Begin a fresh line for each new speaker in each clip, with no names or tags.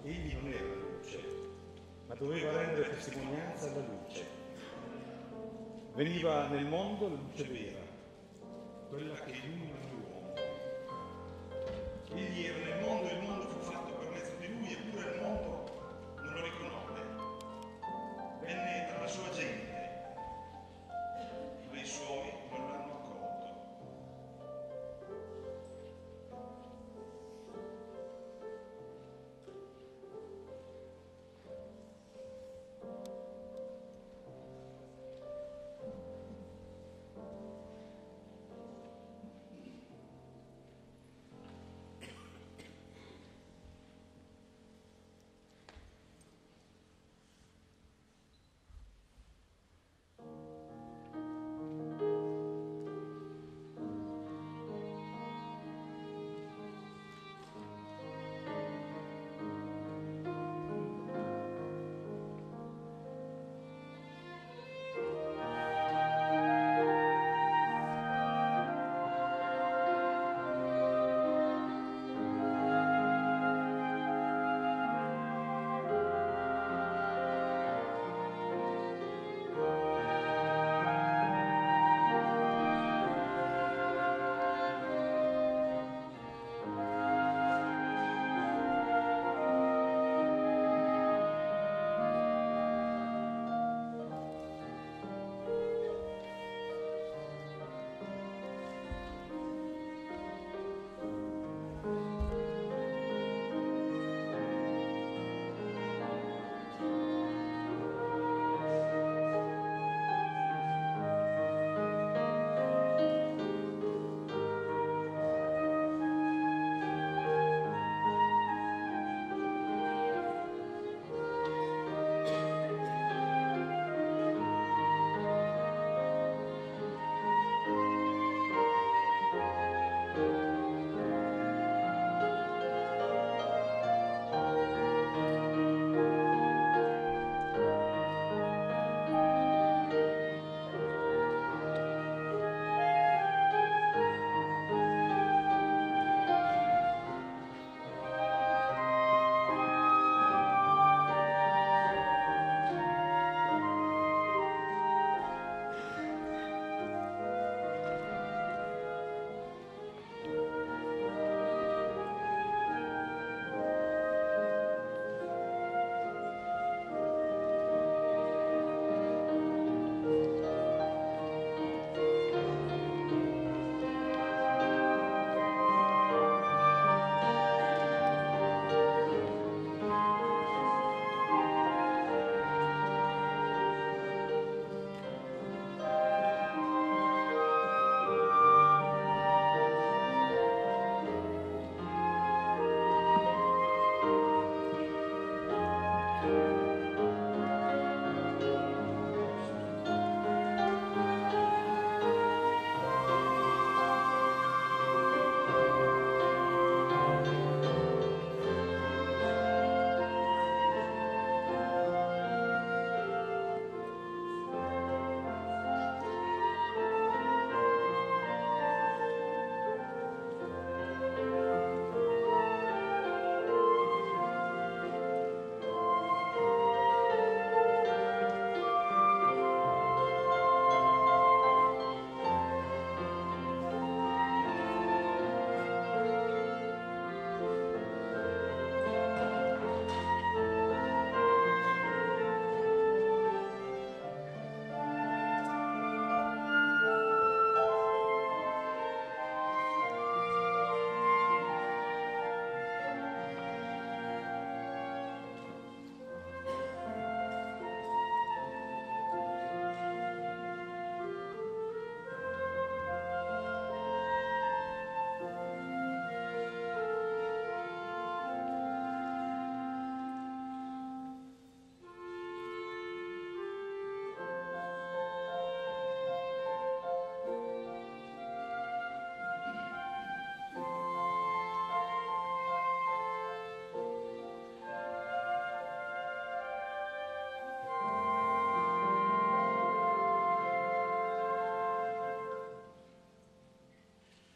Egli non era la luce, ma doveva rendere testimonianza alla luce. Veniva nel mondo la luce vera, quella che illumina l'uomo. Egli era nel mondo e il mondo fu fatto per mezzo di lui, eppure il mondo non lo riconobbe. Venne tra la sua gente, ma i suoi non l'hanno accolto.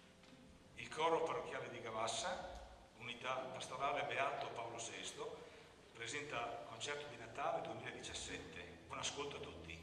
Coro parrocchiale di Gavassa, unità pastorale Beato Paolo VI, presenta Concerto di Natale 2017. Buon ascolto a tutti.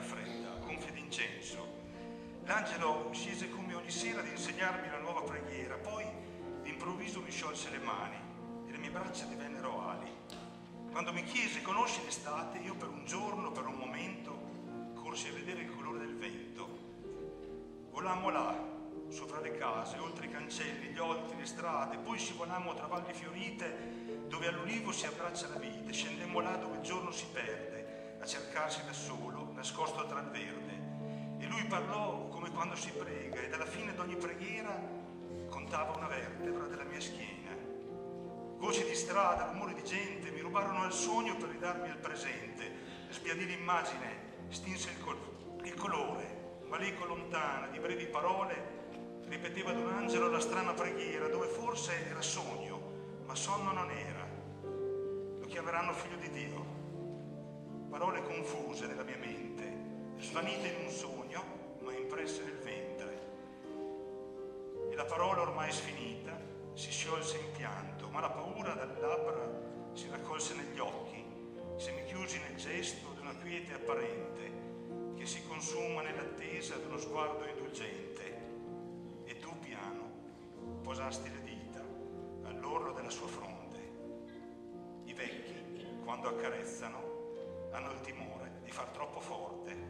fredda, gonfia d'incenso. L'angelo scese come ogni sera ad insegnarmi la nuova preghiera, poi d'improvviso mi sciolse le mani e le mie braccia divennero ali. Quando mi chiese: conosci l'estate? Io per un giorno, per un momento, corsi a vedere il colore del vento. Volammo là, sopra le case, oltre i cancelli, gli olti, le strade, poi scivolammo tra valli fiorite dove all'ulivo si abbraccia la vite, scendemmo là dove il giorno si perde, a cercarsi da solo, nascosto tra il verde. E lui parlò come quando si prega, ed alla fine d'ogni preghiera contava una vertebra della mia schiena. Voci di strada, rumori di gente mi rubarono al sogno per ridarmi al presente. Sbiadì l'immagine, stinse il colore, ma l'eco lontana di brevi parole ripeteva ad un angelo la strana preghiera, dove forse era sogno, ma sonno non era. Lo chiameranno figlio di Dio. Parole confuse nella mia mente, svanite in un sogno, ma impresse nel ventre. E la parola ormai sfinita si sciolse in pianto, ma la paura dalle labbra si raccolse negli occhi, semichiusi nel gesto di una quiete apparente che si consuma nell'attesa di uno sguardo indulgente. E tu, piano, posasti le dita all'orlo della sua fronte. I vecchi, quando accarezzano, hanno il timore di far troppo forte.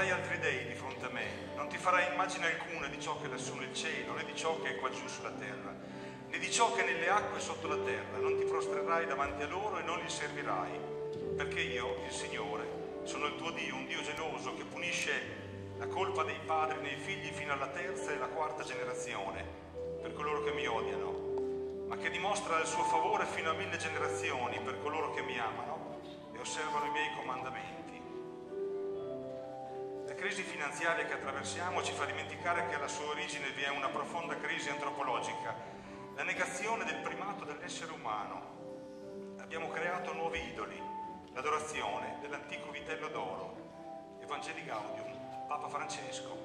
farai altri dei di fronte a me, non ti farai immagine alcuna di ciò che è lassù nel cielo, né di ciò che è qua giù sulla terra, né di ciò che è nelle acque sotto la terra. Non ti prostrerai davanti a loro e non li servirai, perché io, il Signore, sono il tuo Dio, un Dio geloso che punisce la colpa dei padri nei figli fino alla terza e la quarta generazione per coloro che mi odiano, ma che dimostra il suo favore fino a 1000 generazioni per coloro che mi amano e osservano i miei comandamenti. La crisi finanziaria che attraversiamo ci fa dimenticare che alla sua origine vi è una profonda crisi antropologica, la negazione del primato dell'essere umano. Abbiamo creato nuovi idoli, l'adorazione dell'antico vitello d'oro. Evangelii Gaudium, Papa Francesco.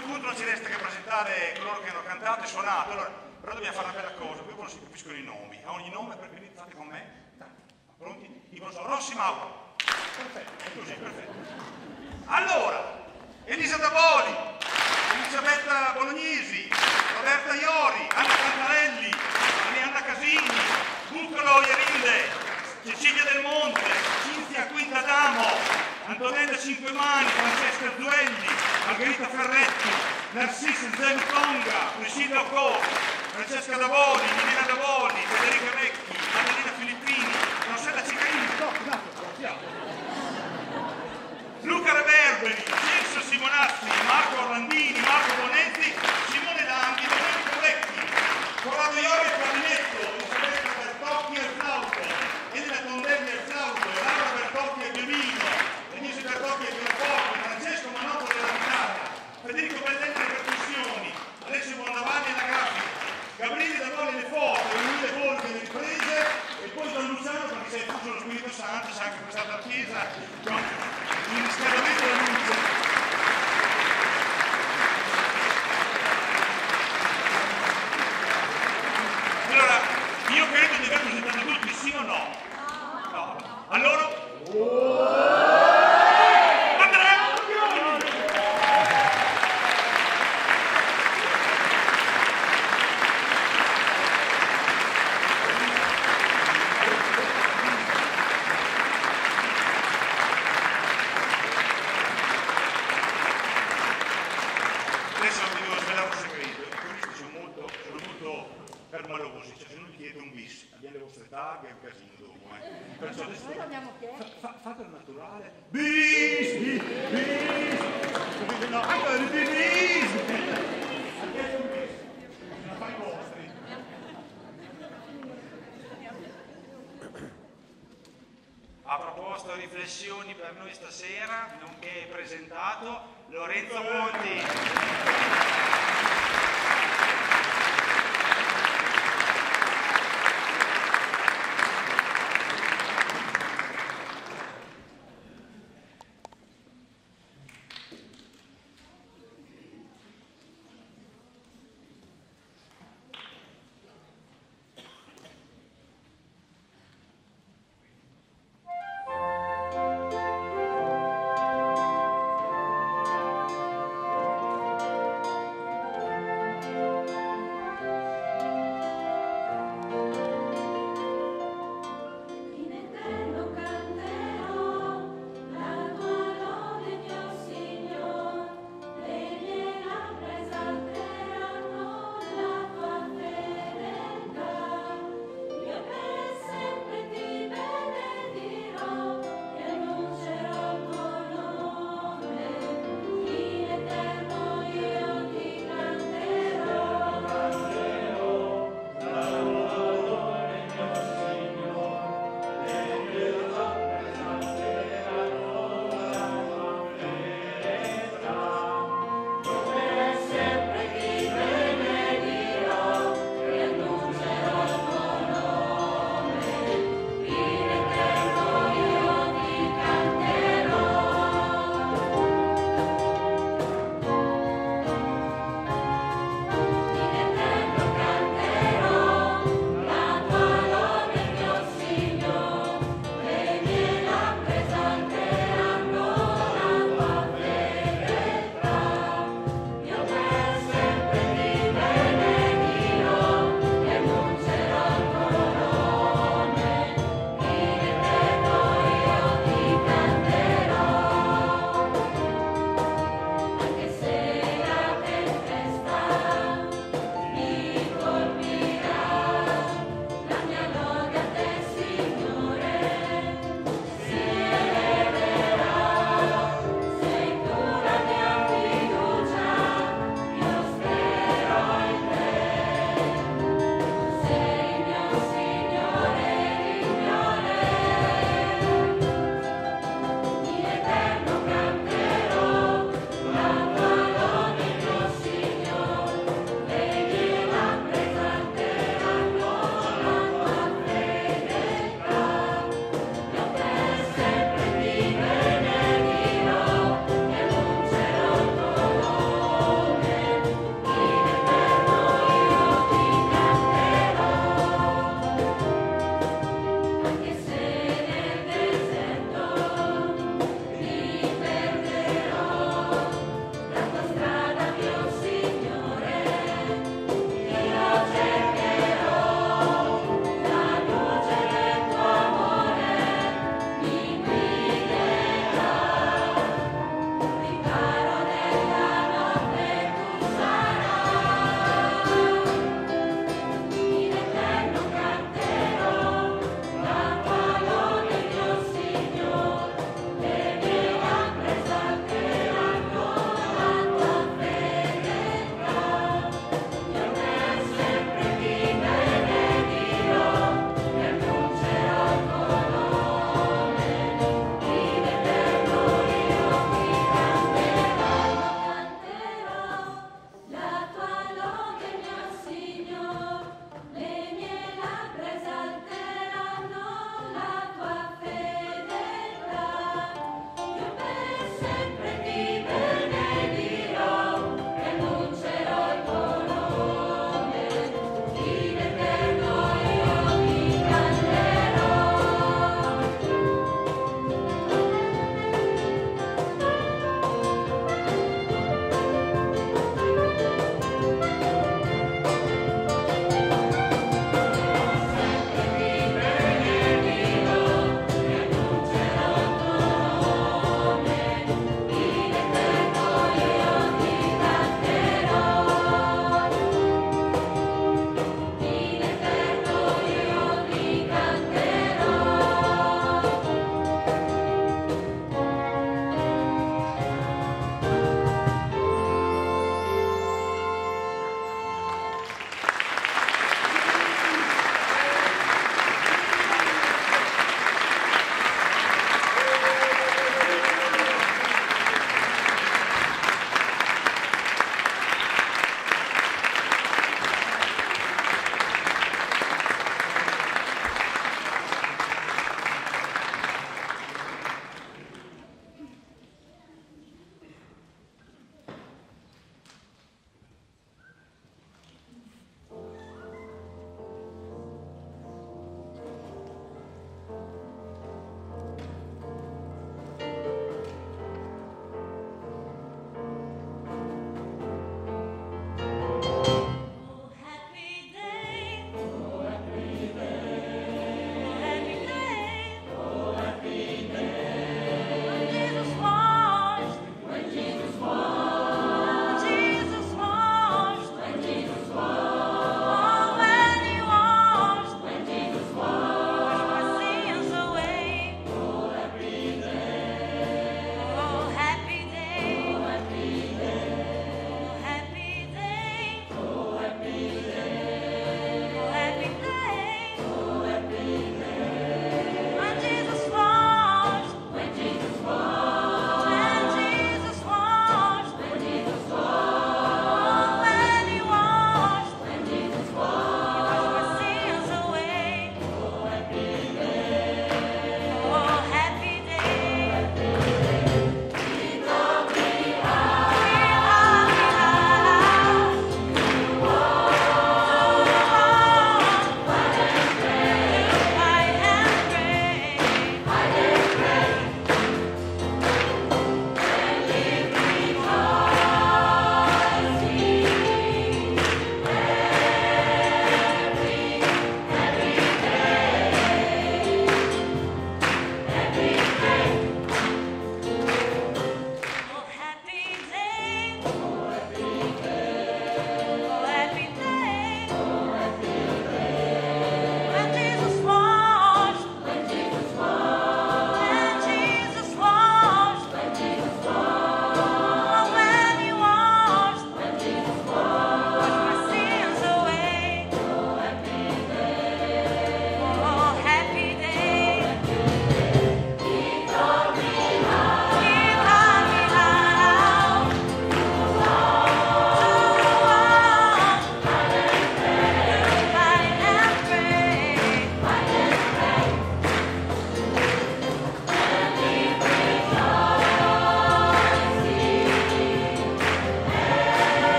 questo punto non ci resta che presentare coloro che hanno cantato e suonato, allora, però dobbiamo fare una bella cosa, poi non si capiscono i nomi, a ogni nome perché fate con me, pronti? Io non so, Rossi Mauro, perfetto, è così, perfetto. Allora, Elisa Davoli, Elisabetta Bolognesi, Roberta Iori, Anna Cantarelli, Marianna Casini, Bucolo Ierinde, Cecilia Del Monte, Cinzia Quintadamo, Antonella Cinquemani, Francesca Zuelli, Margherita Ferretti, Narcissa Zentonga, Priscilla Co, Francesca Davoli, Milena Davoli, Federica Vecchi, Adelina Filippini, Rossella Ciccarini, Luca Reverberi, Celso Simonazzi, Marco Orlandini, Marco Bonetti, Simone Langhi, Domenico Vecchi, Corrado Iori al clarinetto, Elisabetta Bertocchi al flauto, Elena Tondelli al flauto, Laura Bertocchi al violino, Denise Bertocchi al pianoforte, Francesco Manopolo alla chitarra, Federico Belletti alle percussioni, Alessio Bondavanni alla grafica, Gabriele Davoli alle foto, Emilia Borghi alle riprese e poi Don Luciano perché si è fuso lo Spirito Santo, sa anche questa chiesa, con il riscaldamento della luce. Allora, io credo di aver presentato tutti, sì o no? No. Allora? Adesso vi devo svelare un segreto, i turisti sono molto permalosi, cioè se non vi chiede un bis, abbiamo le vostre targhe, è un casino dopo, Perciò adesso
Noi l'abbiamo chiesto.
fatelo naturale. Bis, bis, bis, no, anche il bis, ha chiesto un bis, se la fai vostri. Ha proposto riflessioni per noi stasera, nonché presentato Lorenzo Monti.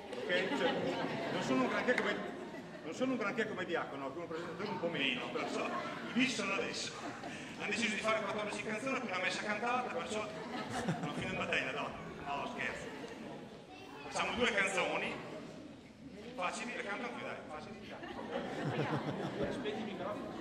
ok? Cioè, non sono un granché come Diacono, come presentatore un po' meno, perciò i bici sono adesso. Hanno deciso di fare 14 canzoni, appena messa cantata, perciò non fino in battaglia, no, scherzo. Facciamo 2 canzoni, facili, le cantano qui, dai, facili. Aspetti il microfono.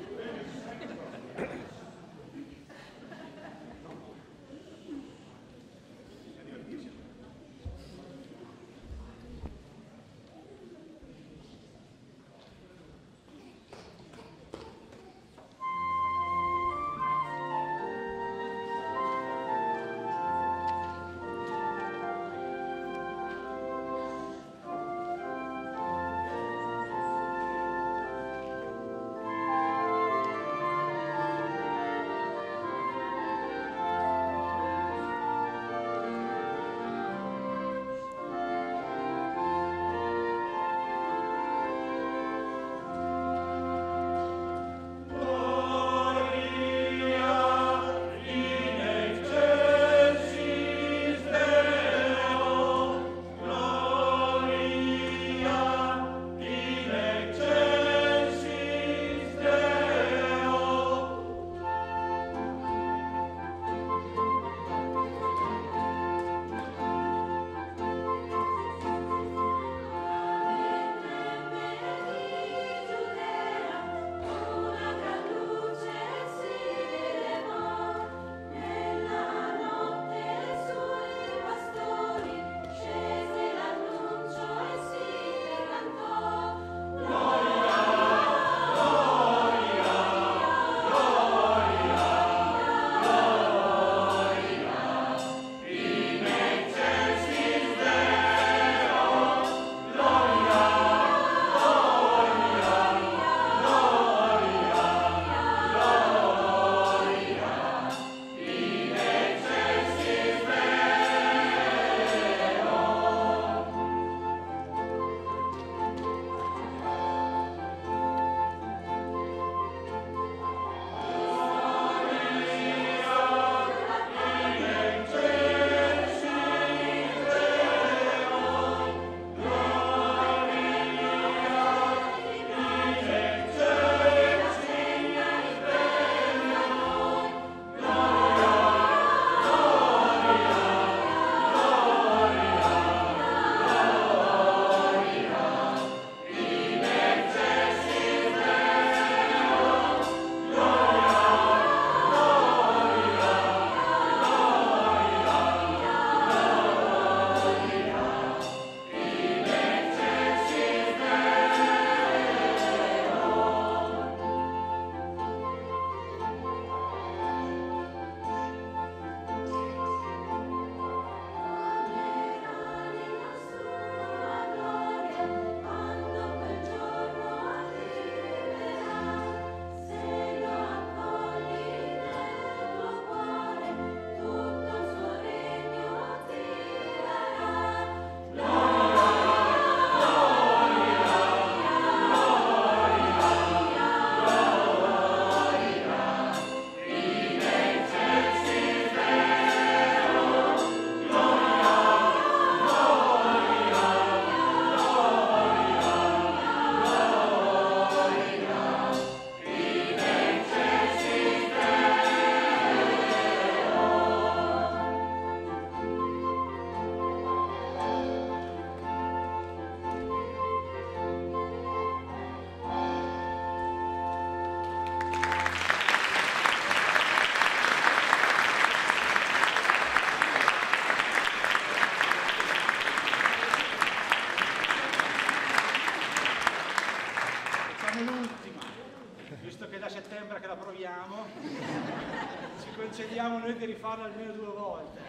concediamo noi di rifarlo almeno 2 volte.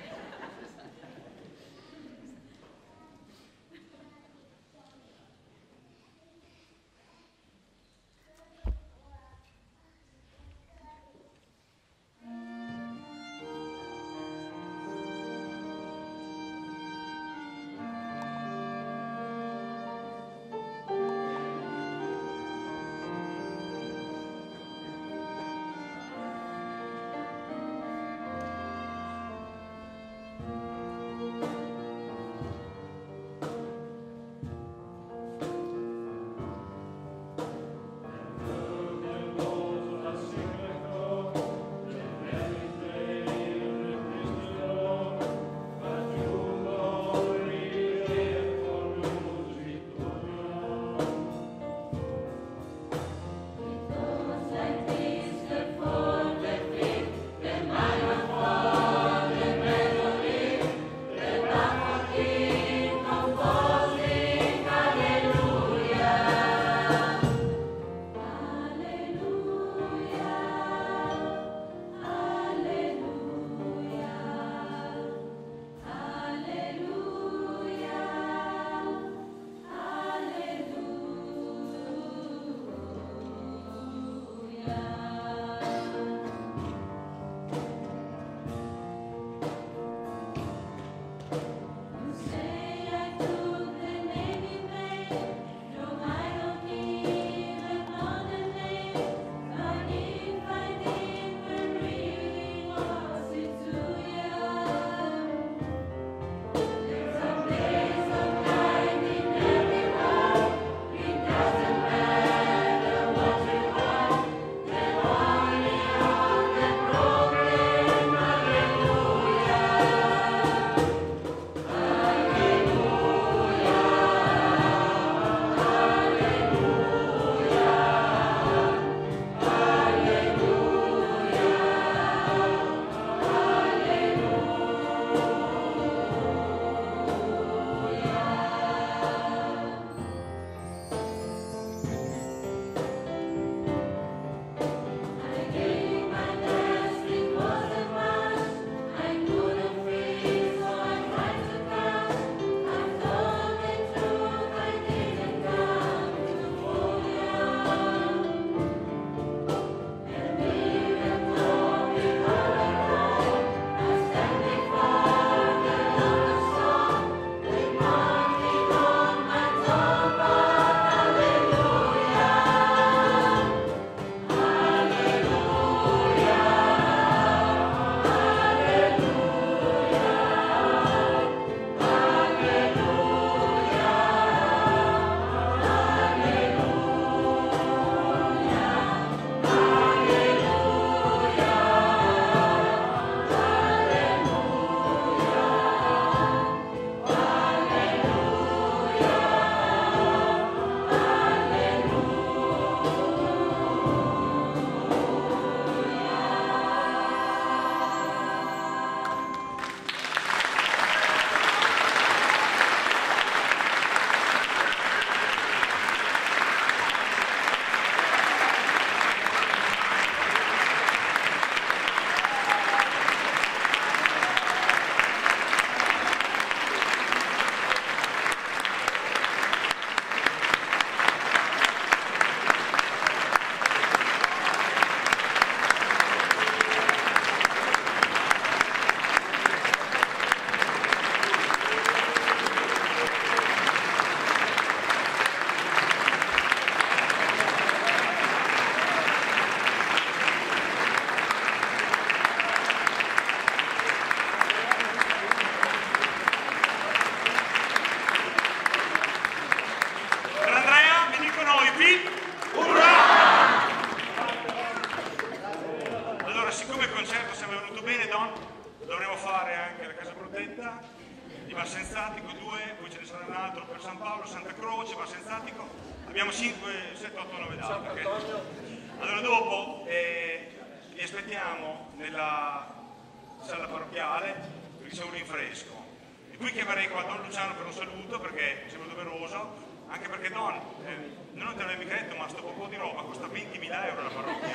Paolo, Santa Croce, Marsenzatico, abbiamo 5, 7, 8, 9 date. Allora dopo li aspettiamo nella sala parrocchiale perché c'è un rinfresco. E poi chiamerei qua Don Luciano per un saluto perché mi sembra doveroso, anche perché Don, noi non te l'avevo mica detto, ma sto po' di roba costa 20.000 euro la parrocchia.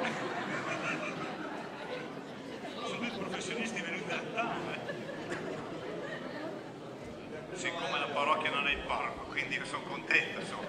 Sono tutti professionisti venuti da Natale.
Siccome la parrocchia non è il parco, quindi io sono contento, insomma.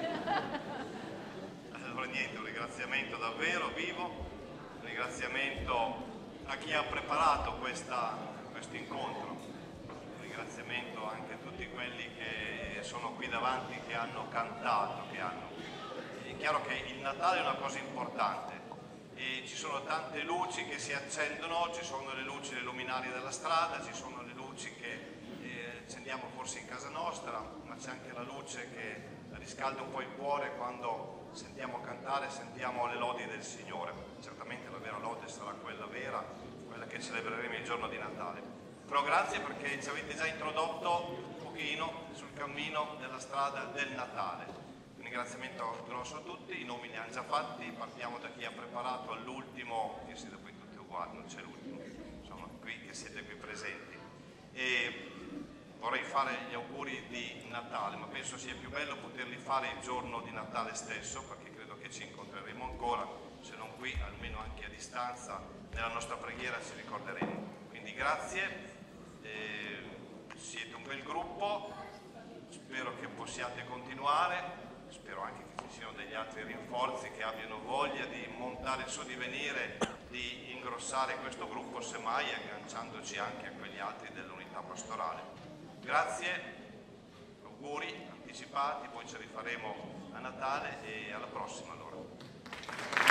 Allora niente, un ringraziamento davvero vivo, un ringraziamento a chi ha preparato questo incontro, un ringraziamento anche a tutti quelli che sono qui davanti, che hanno cantato, È chiaro che il Natale è una cosa importante e ci sono tante luci che si accendono, ci sono le luci, le luminarie della strada, ci sono le luci che accendiamo forse in casa nostra, ma c'è anche la luce che riscalda un po' il cuore quando sentiamo cantare, sentiamo le lodi del Signore. Certamente la vera lode sarà quella vera, quella che celebreremo il giorno di Natale. Però grazie perché ci avete già introdotto un pochino sul cammino della strada del Natale. Un ringraziamento grosso a tutti, i nomi li hanno già fatti, partiamo da chi ha preparato all'ultimo, io siete qui tutti uguali, non c'è l'ultimo, insomma qui che siete qui presenti. E vorrei fare gli auguri di Natale, ma penso sia più bello poterli fare il giorno di Natale stesso, perché credo che ci incontreremo ancora, se non qui, almeno anche a distanza, nella nostra preghiera ci ricorderemo. Quindi grazie, siete un bel gruppo, spero che possiate continuare, spero anche che ci siano degli altri rinforzi che abbiano voglia di montare su, di venire, di ingrossare questo gruppo, semmai agganciandoci anche a quegli altri dell'unità pastorale. Grazie, auguri anticipati, poi ci rifaremo a Natale e alla prossima allora.